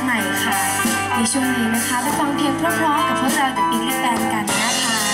ใหม่ค่ะในช่วงนี้นะคะไปฟังเพลงเพราะๆกับพวกเรา The Big Bang กันนะคะ